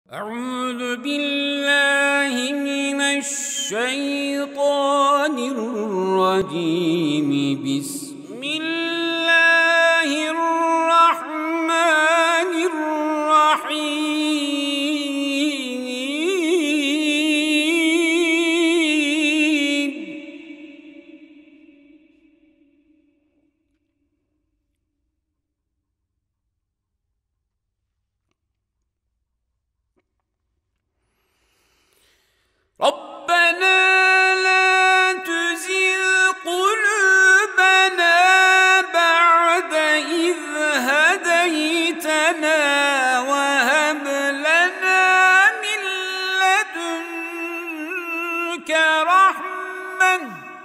أعوذ بالله من الشيطان الرجيم. بسم الله الرحمن الرحيم. ربنا لا تزغ قلوبنا بعد إذ هديتنا وهب لنا من لدنك رحمة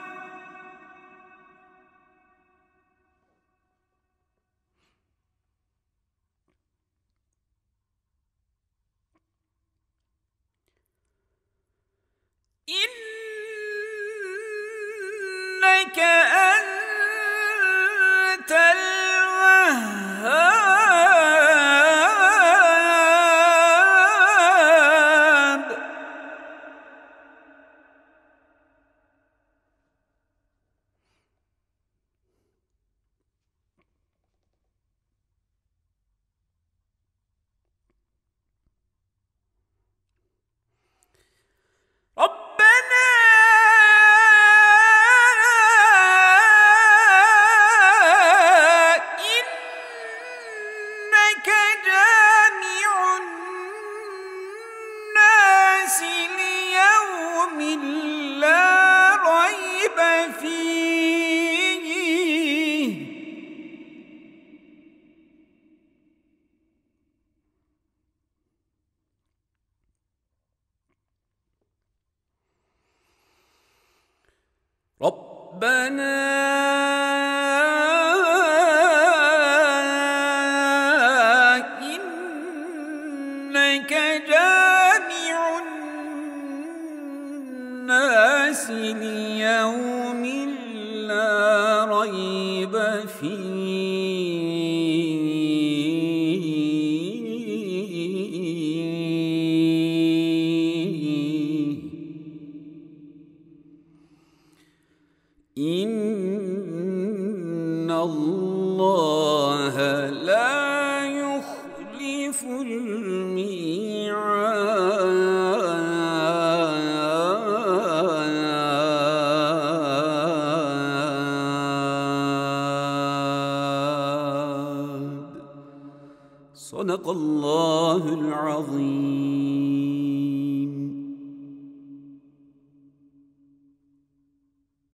إنك أنت الوهاب. ربنا إنك جامع الناس ليوم لا ريب فيه. ربنا إنك جامع الناس ليوم لا ريب فيه. إن الله لا يخلف الميعاد. صدق الله.